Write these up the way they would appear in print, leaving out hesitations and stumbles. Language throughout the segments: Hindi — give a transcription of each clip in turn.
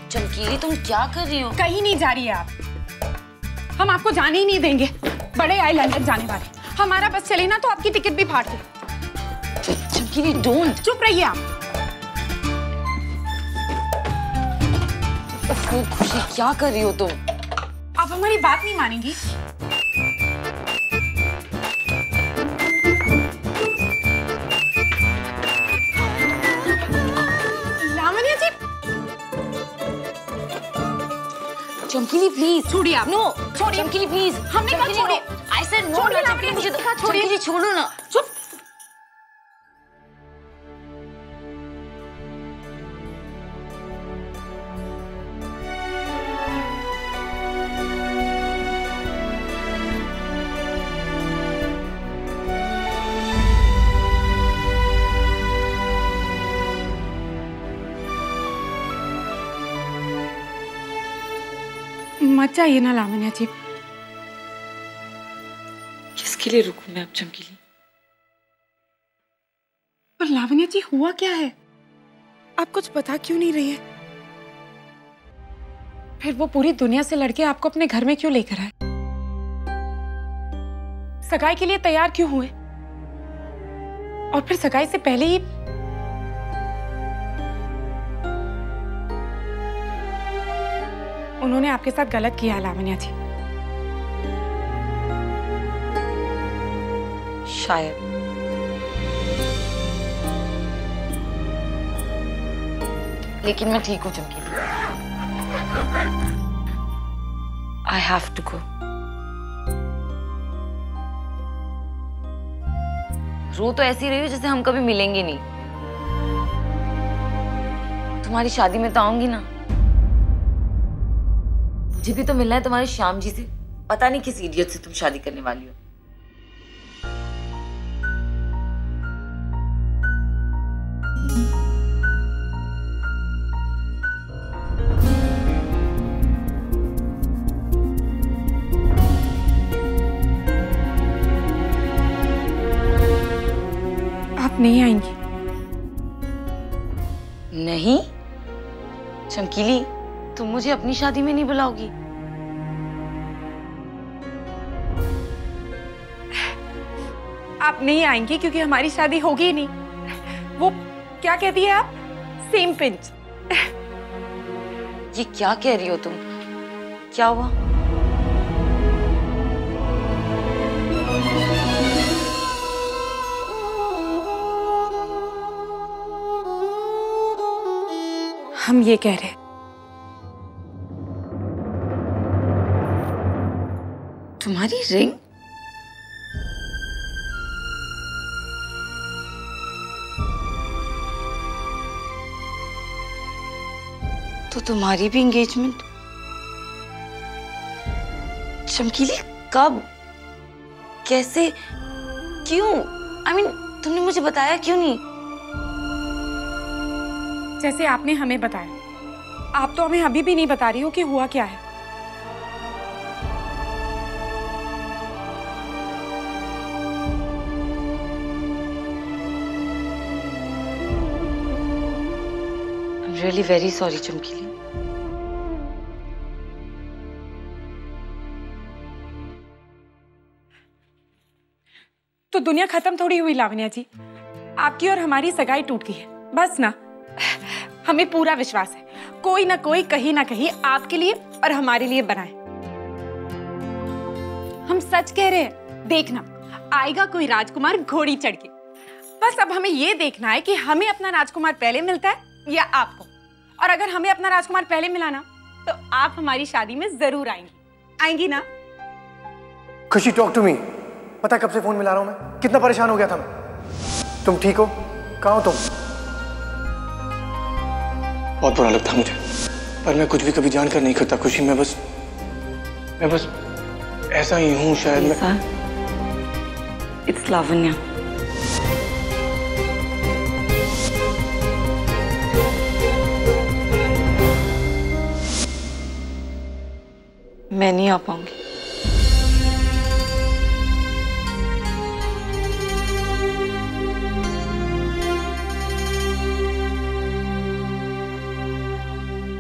चमकीली तुम क्या कर रही हो? कहीं नहीं जा रही है आप। हम आपको जाने ही नहीं देंगे। बड़े आए लंदन जाने वाले, हमारा बस चले ना तो आपकी टिकट भी फाड़ दे। चमकीली डोंट। चुप रहिए आप। खुशी क्या कर रही हो तुम? आप हमारी बात नहीं मानेंगी। लावण्या जी। चमकीली प्लीज छोड़िए आप। नो छोड़िए। चमकीली प्लीज। हमने कहा छोड़िए। I said no. छोड़िए लावण्या, मुझे कहा छोड़िए। चमकीली छोड़ो ना। चुप। मत जाइए ना लावण्या जी। किसके लिए रुकूं मैं अब चमकीली? पर लावण्या जी हुआ क्या है? आप कुछ बता क्यों नहीं रही है? फिर वो पूरी दुनिया से लड़के आपको अपने घर में क्यों लेकर आए? सगाई के लिए तैयार क्यों हुए? और फिर सगाई से पहले ही उन्होंने आपके साथ गलत किया है लावण्या जी। शायद। लेकिन मैं ठीक हूँ चमकीली। I have to go. रो तो ऐसी रही हो जैसे हम कभी मिलेंगे नहीं। तुम्हारी शादी में तो आऊंगी ना। मुझे भी तो मिलना है तुम्हारे श्याम जी से। पता नहीं किस इडियट से तुम शादी करने वाली हो। आप नहीं आएंगी? नहीं चमकीली, तुम मुझे अपनी शादी में नहीं बुलाओगी? आप नहीं आएंगी क्योंकि हमारी शादी होगी ही नहीं। वो क्या कहती है आप? Same pinch. ये क्या कह रही हो तुम? क्या हुआ? हम ये कह रहे हैं तुम्हारी रिंग? तो तुम्हारी भी एंगेजमेंट? चमकीली कब? कैसे? क्यों? I mean, तुमने मुझे बताया क्यों नहीं? जैसे आपने हमें बताया। आप तो हमें अभी भी नहीं बता रही हो कि हुआ क्या है। I'm really very sorry चमकीली। तो दुनिया खत्म थोड़ी हुई लावण्या जी। आपकी और हमारी सगाई टूट गई है, बस ना। हमें पूरा विश्वास है कोई ना कोई कहीं ना कहीं आपके लिए और हमारे लिए बनाए। हम सच कह रहे हैं, देखना आएगा कोई राजकुमार घोड़ी चढ़ के। बस अब हमें ये देखना है कि हमें अपना राजकुमार पहले मिलता है या आपको। और अगर हमें अपना राजकुमार पहले मिला ना तो आप हमारी शादी में जरूर आएंगी। आएंगी ना? खुशी, टॉक टू मी। पता कब से फोन मिला रहा हूं मैं, कितना परेशान हो गया था मैं। तुम ठीक हो? कहाँ हो तुम? बहुत बुरा लगता मुझे, पर मैं कुछ भी कभी जानकर नहीं करता खुशी। मैं बस ऐसा ही हूँ शायद। मैं इट्स लावण्या। मैं नहीं आ पाऊंगी।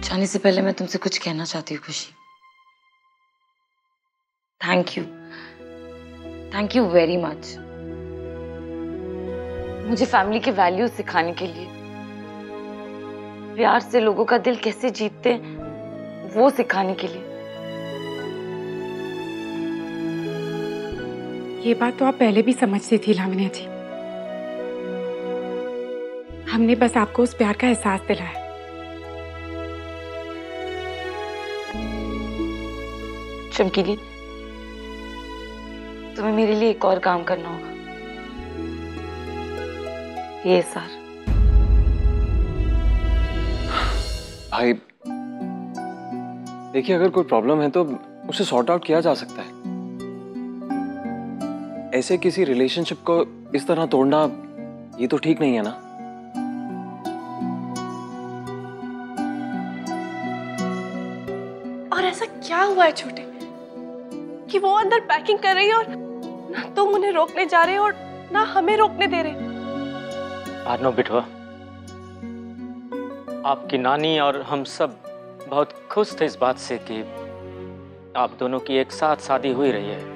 जाने से पहले मैं तुमसे कुछ कहना चाहती हूँ Khushi. Thank you very much मुझे फैमिली के वैल्यूज सिखाने के लिए, प्यार से लोगों का दिल कैसे जीतते हैं वो सिखाने के लिए। ये बात तो आप पहले भी समझती थी लावण्या जी। हमने बस आपको उस प्यार का एहसास दिलाया। चमकीली, तुम्हें मेरे लिए एक और काम करना होगा। ये सर भाई देखिए, अगर कोई प्रॉब्लम है तो उसे सॉर्ट आउट किया जा सकता है। ऐसे किसी रिलेशनशिप को इस तरह तोड़ना ये तो ठीक नहीं है ना। और ऐसा क्या हुआ है छोटे कि वो अंदर पैकिंग कर रही है और ना तुम उन्हें रोकने जा रहे हो और ना हमें रोकने दे रहे। आर्नो बिटवा, आपकी नानी और हम सब बहुत खुश थे इस बात से कि आप दोनों की एक साथ शादी हुई रही है।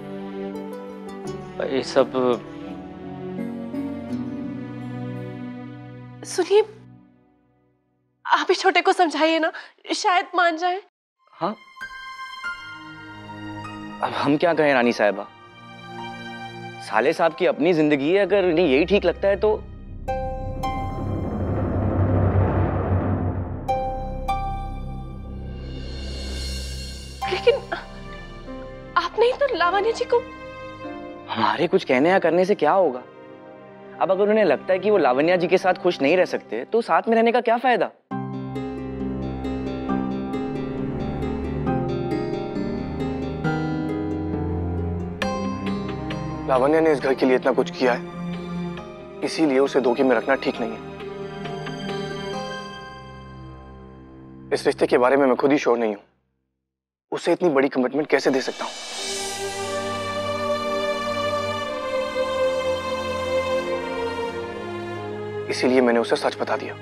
ये सब सुनिए, आप ही छोटे को समझाइए ना, शायद मान जाए। हाँ, अब हम क्या कहें रानी साहिबा, साले साहब की अपनी जिंदगी है, अगर इन्हें यही ठीक लगता है तो। लेकिन आपने ही तो लावण्या जी को। हमारे कुछ कहने या करने से क्या होगा? अब अगर उन्हें लगता है कि वो लावण्या जी के साथ खुश नहीं रह सकते तो साथ में रहने का क्या फायदा? लावण्या ने इस घर के लिए इतना कुछ किया है, इसीलिए उसे धोखे में रखना ठीक नहीं है। इस रिश्ते के बारे में मैं खुद ही श्योर नहीं हूं, उसे इतनी बड़ी कमिटमेंट कैसे दे सकता हूं। इसीलिए मैंने उसे सच बता दिया।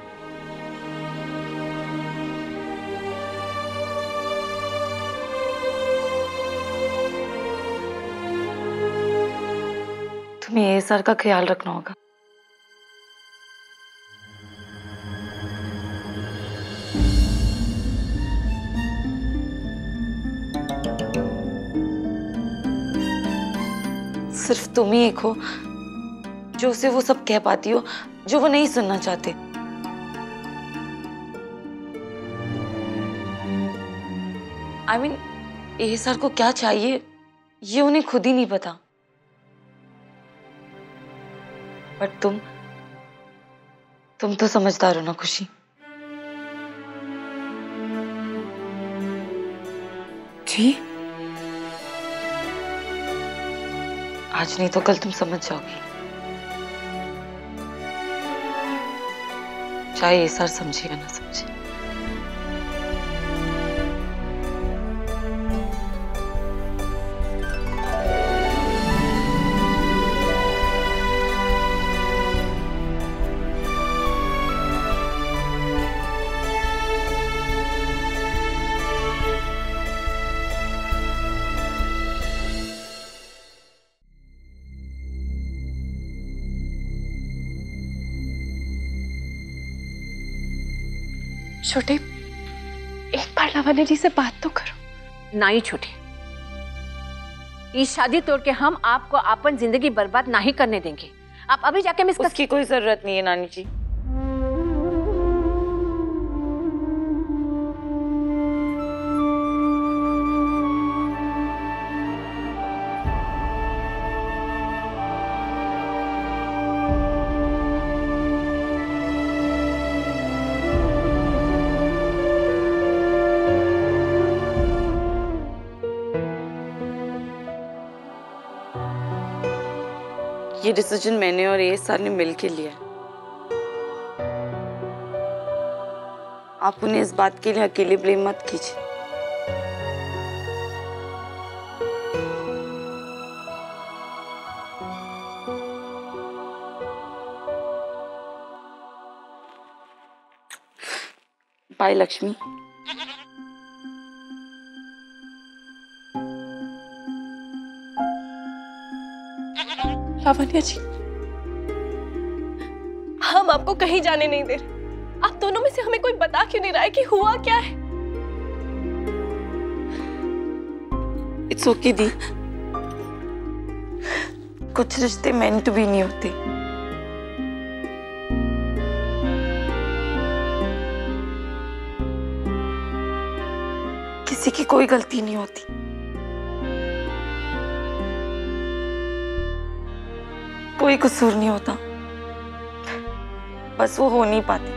तुम्हें ये सर का ख्याल रखना होगा। सिर्फ तुम ही एक हो जो उसे वो सब कह पाती हो जो वो नहीं सुनना चाहते। I mean, ये सर को क्या चाहिए ये उन्हें खुद ही नहीं पता। बट तुम तो समझदार हो ना खुशी। जी, आज नहीं तो कल तुम समझ जाओगी, चाहे ये सर समझे या ना समझे। छोटे, एक बार लावण्या जी से बात तो करो। नहीं छोटे, इस शादी तोड़ के हम आपको अपन जिंदगी बर्बाद नहीं करने देंगे। आप अभी जाके मिस उसकी कोई जरूरत नहीं है नानी जी। ये डिसीजन मैंने और ये सर ने मिलकर लिया है। आप उन्हें इस बात के लिए अकेले ब्लेम मत कीजिए। बाय लक्ष्मी। लावण्या जी, हम आपको कहीं जाने नहीं दे रहे। आप दोनों में से हमें कोई बता क्यों नहीं रहा है कि हुआ क्या है? इट्स ओके दी, कुछ रिश्ते मेंट भी नहीं होते। किसी की कोई गलती नहीं होती, कोई कसूर नहीं होता, बस वो हो नहीं पाते।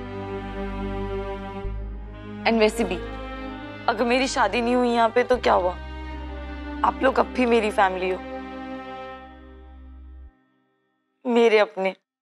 एंड वैसे भी अगर मेरी शादी नहीं हुई यहाँ पे तो क्या हुआ, आप लोग अब भी मेरी फैमिली हो, मेरे अपने।